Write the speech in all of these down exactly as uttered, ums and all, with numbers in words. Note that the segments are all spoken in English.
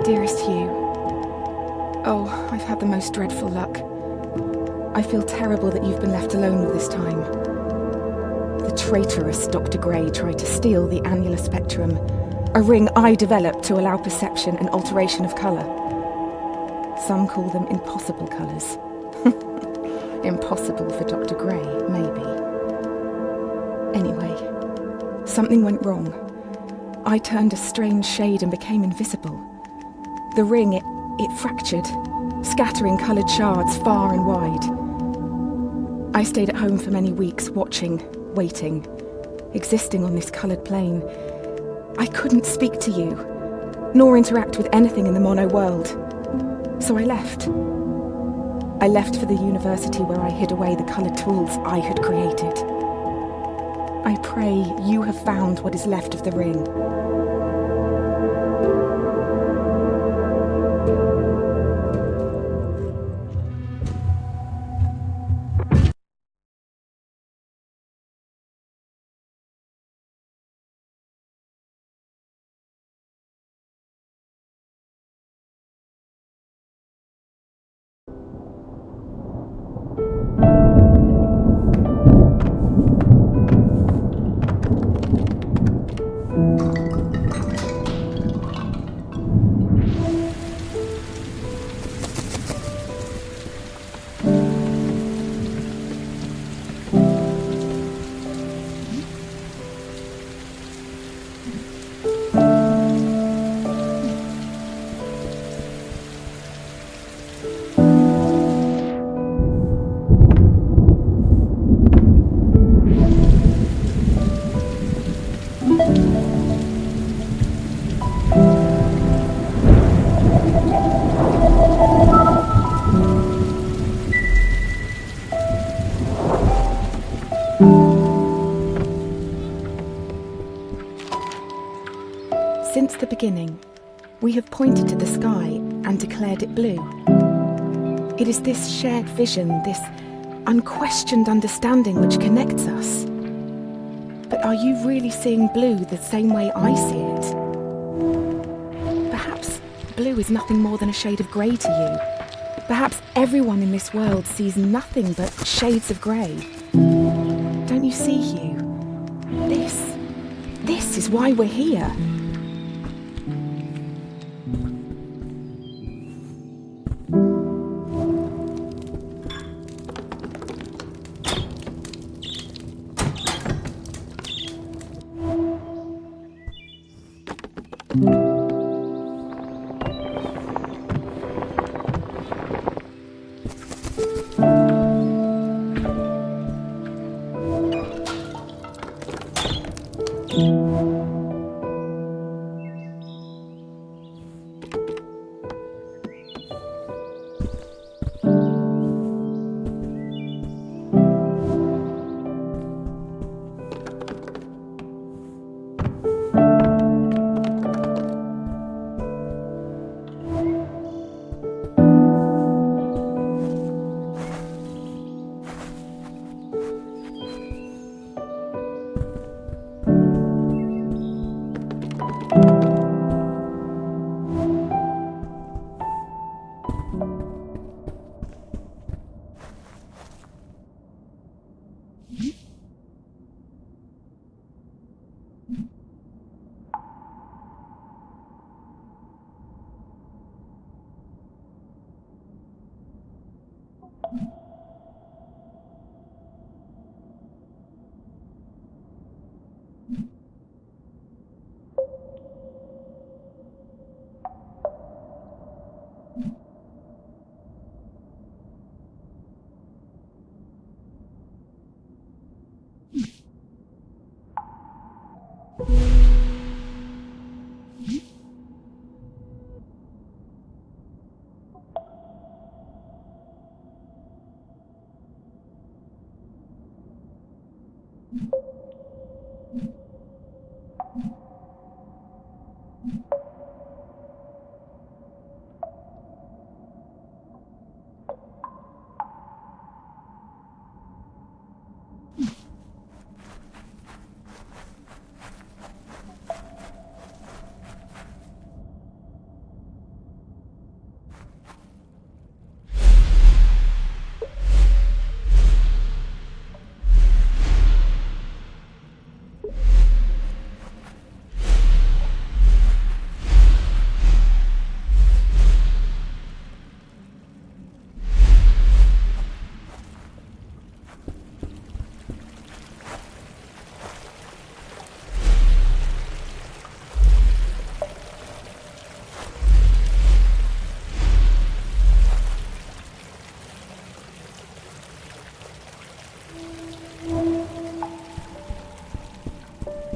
Dearest Hugh. Oh, I've had the most dreadful luck. I feel terrible that you've been left alone all this time. The traitorous Doctor Gray tried to steal the annular spectrum, a ring I developed to allow perception and alteration of colour. Some call them impossible colours. Impossible for Doctor Gray, maybe. Anyway, something went wrong. I turned a strange shade and became invisible. The ring, it, it fractured, scattering coloured shards far and wide. I stayed at home for many weeks, watching, waiting, existing on this coloured plane. I couldn't speak to you, nor interact with anything in the mono world. So I left. I left for the university where I hid away the coloured tools I had created. I pray you have found what is left of the ring. Since the beginning, we have pointed to the sky and declared it blue. It is this shared vision, this unquestioned understanding which connects us. But are you really seeing blue the same way I see it? Perhaps blue is nothing more than a shade of grey to you. Perhaps everyone in this world sees nothing but shades of grey. Don't you see, Hugh? This, this is why we're here.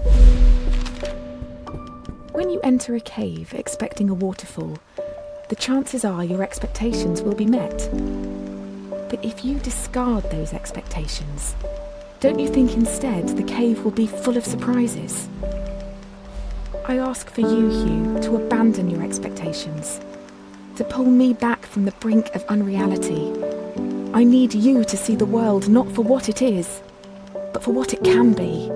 When you enter a cave expecting a waterfall, the chances are your expectations will be met. But if you discard those expectations, don't you think instead the cave will be full of surprises? I ask for you, Hugh, to abandon your expectations, to pull me back from the brink of unreality. I need you to see the world not for what it is, but for what it can be.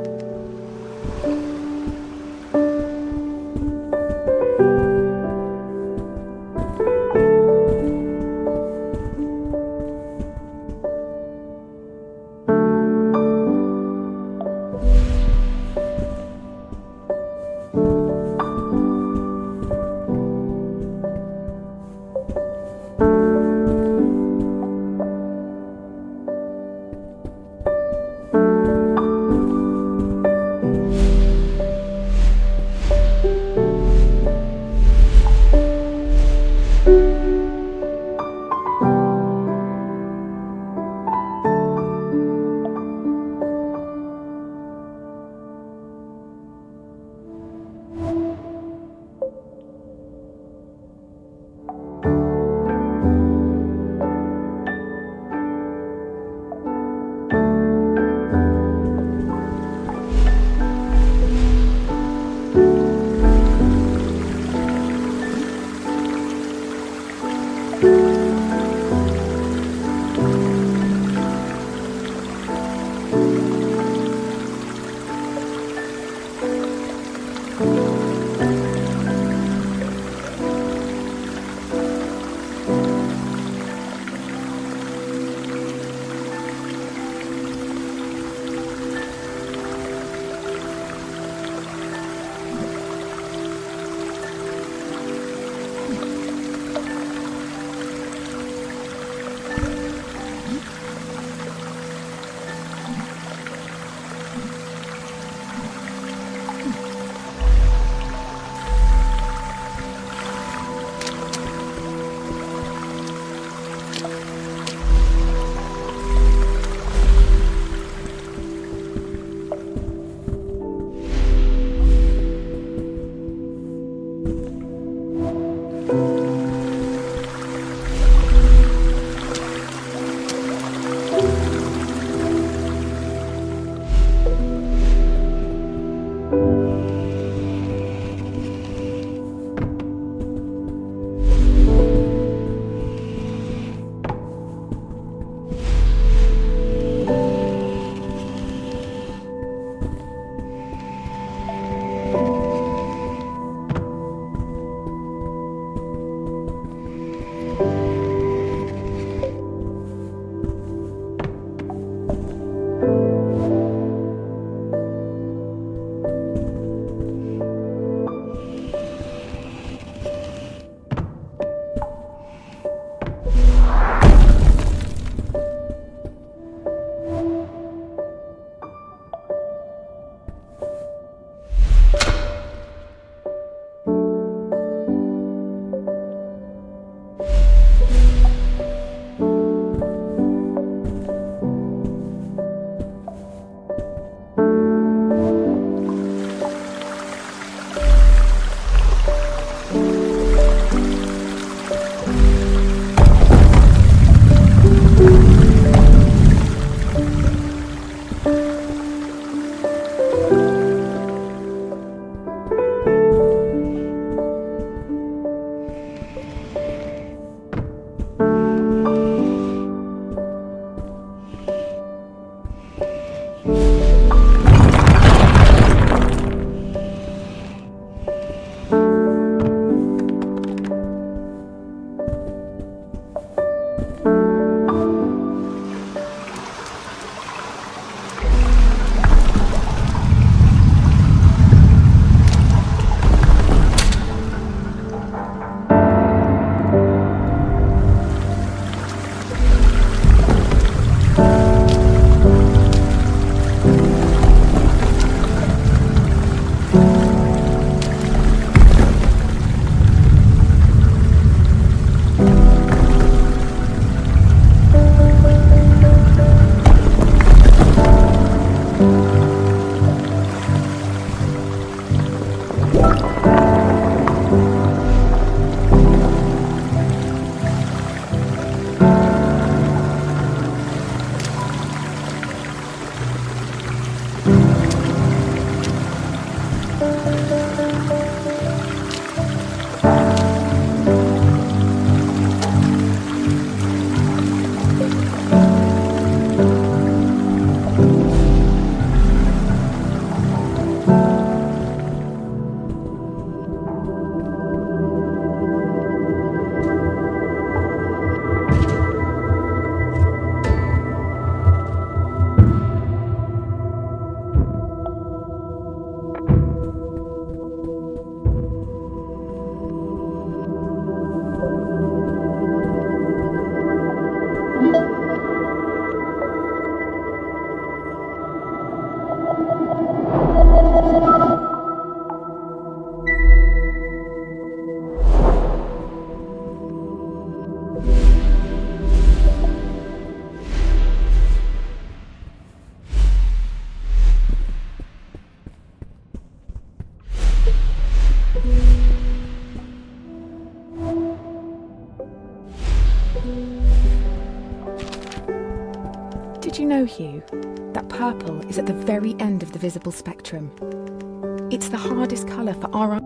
Hugh, that purple is at the very end of the visible spectrum. It's the hardest colour for our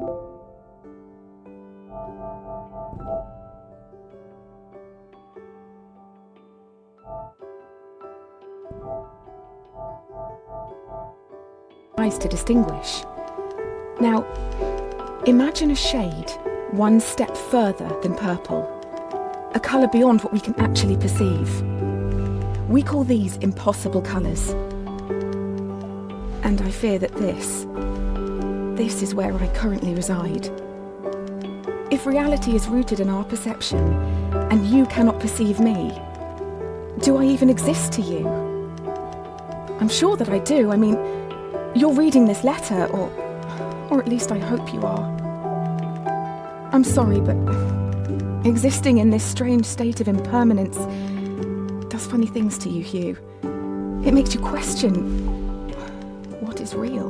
eyes to distinguish. Now, imagine a shade one step further than purple, a colour beyond what we can actually perceive. We call these impossible colours. And I fear that this, this is where I currently reside. If reality is rooted in our perception, and you cannot perceive me, do I even exist to you? I'm sure that I do. I mean, you're reading this letter, or, or at least I hope you are. I'm sorry, but existing in this strange state of impermanence does funny things to you, Hugh. It makes you question what is real.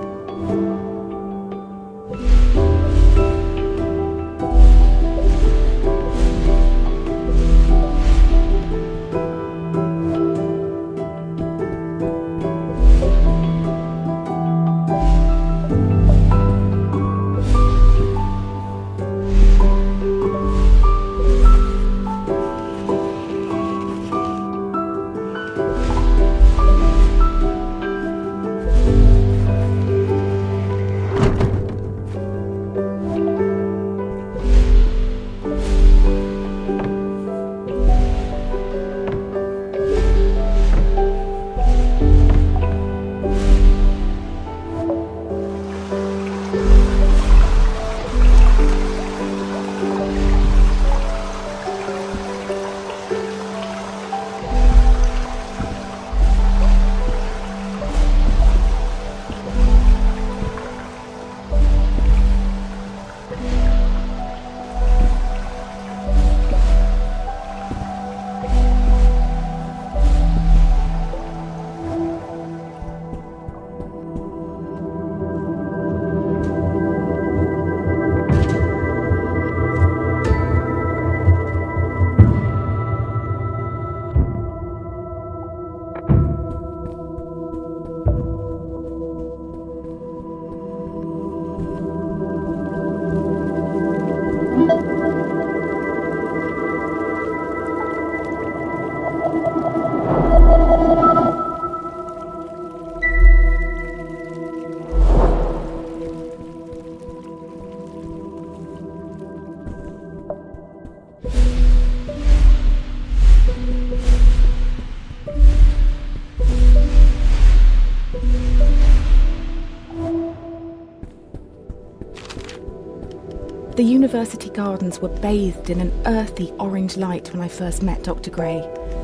The university gardens were bathed in an earthy orange light when I first met Doctor Gray.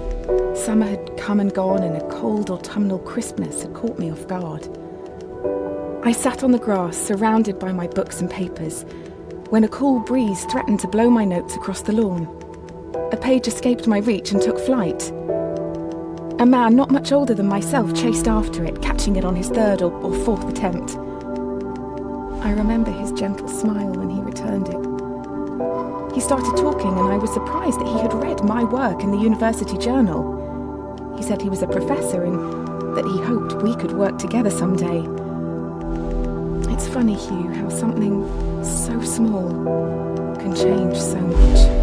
Summer had come and gone, and a cold autumnal crispness had caught me off guard. I sat on the grass, surrounded by my books and papers, when a cool breeze threatened to blow my notes across the lawn. A page escaped my reach and took flight. A man not much older than myself chased after it, catching it on his third or, or fourth attempt. I remember his gentle smile when he returned it. He started talking, and I was surprised that he had read my work in the university journal. He said he was a professor and that he hoped we could work together someday. It's funny, Hugh, how something so small can change so much.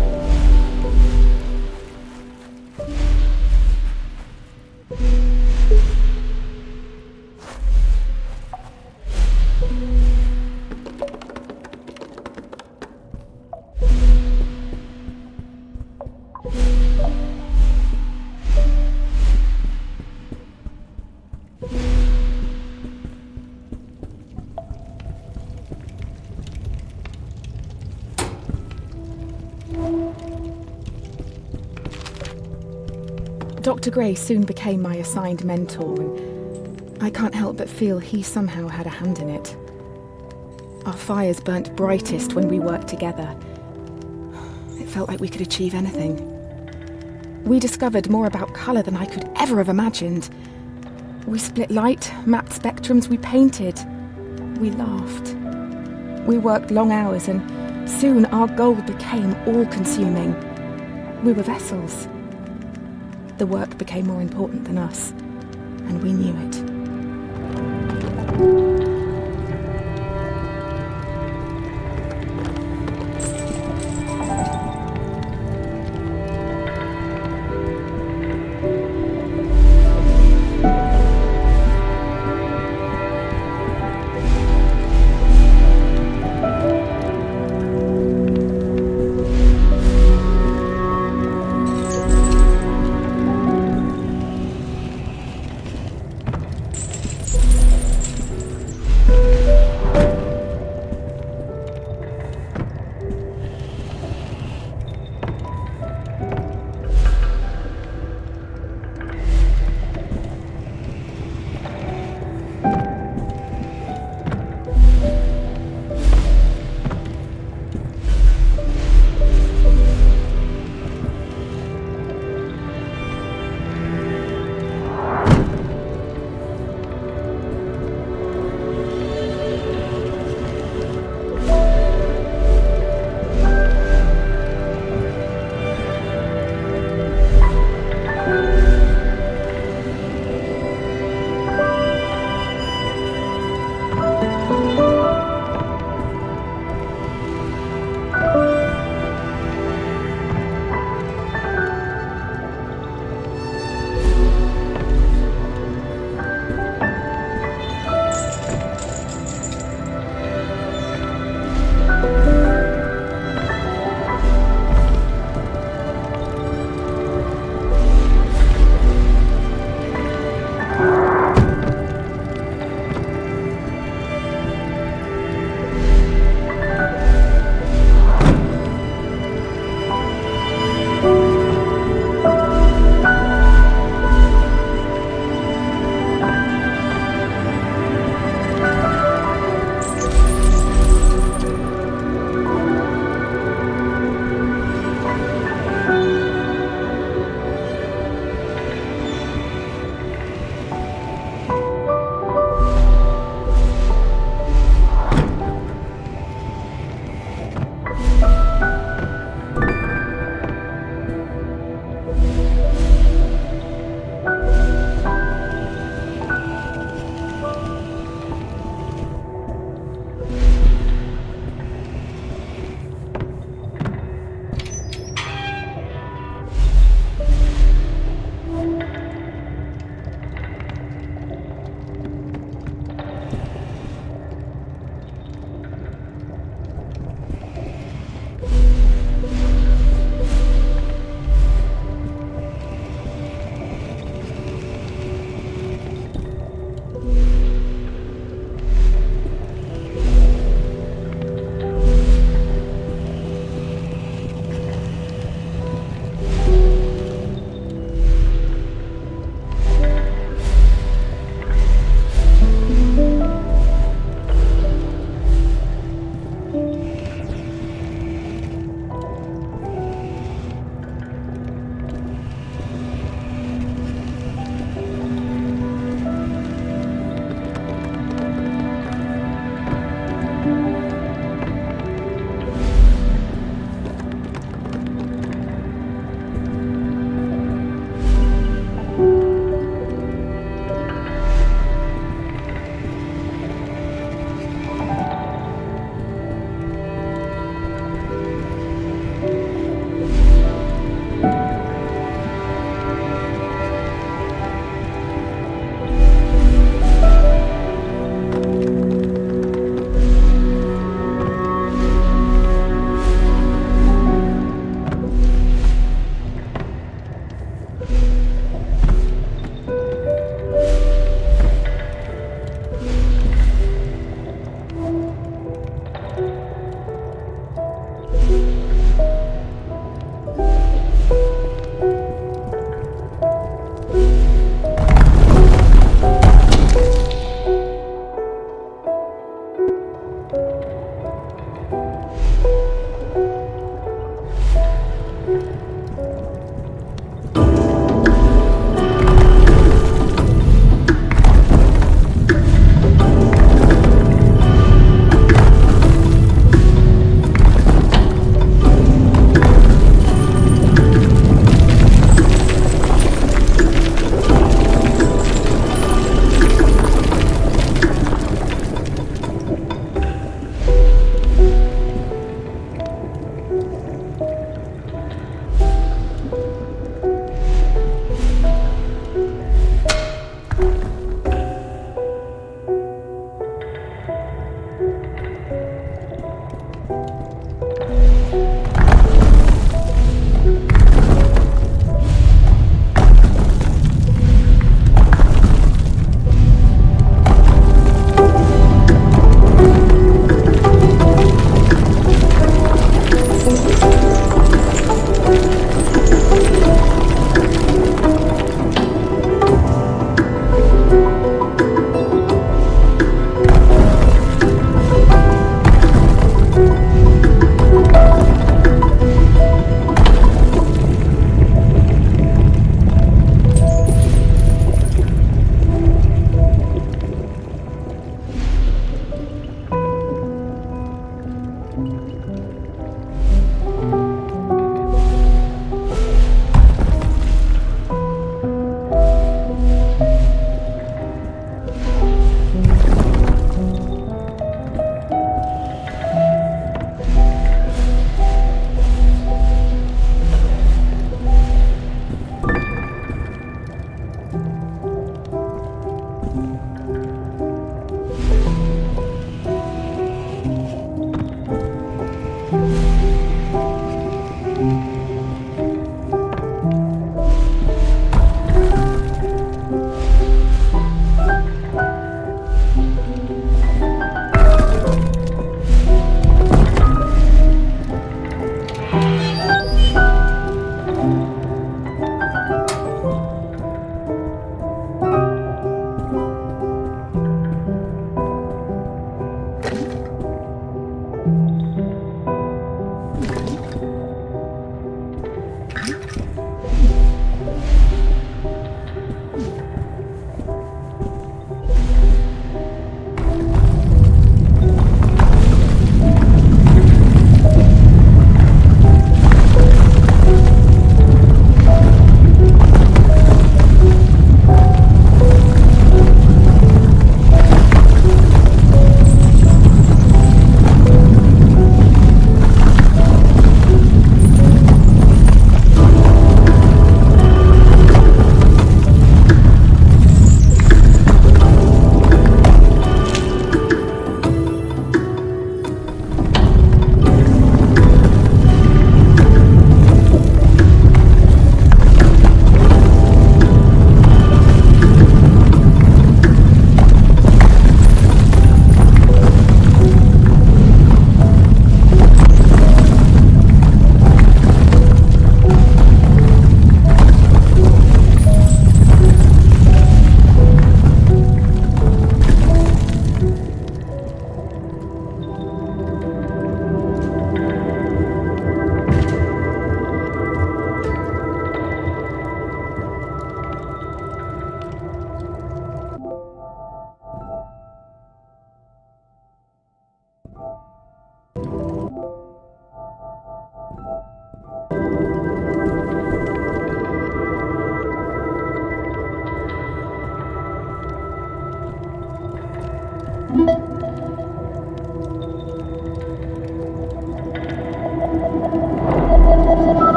Doctor Gray soon became my assigned mentor, and I can't help but feel he somehow had a hand in it. Our fires burnt brightest when we worked together. It felt like we could achieve anything. We discovered more about colour than I could ever have imagined. We split light, mapped spectrums, we painted. We laughed. We worked long hours, and soon our goal became all-consuming. We were vessels. The work became more important than us. and we knew it.